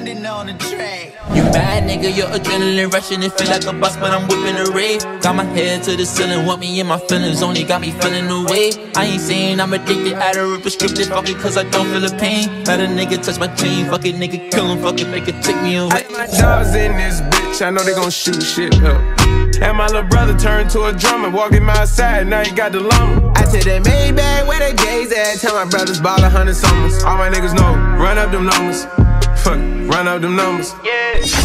London on the track. You mad, nigga, your adrenaline rushing. It feel like a bus, but I'm whipping a rave. Got my head to the ceiling, want me in my feelings, only got me feeling the way. I ain't saying I'm addicted, out of a prescriptive, fuck it, cause I don't feel the pain. Let a nigga touch my chain, fuck it, nigga, kill him, fuck it, make it take me away. My dogs in this bitch, I know they gon' shoot shit up. And my little brother turned to a drummer, walked him outside, now he got the llama. I took that Maybach where the gays at, tell my brothers ball 100 summers. All my niggas know, run up them numbers. Fuck, run up them numbers. Yeah.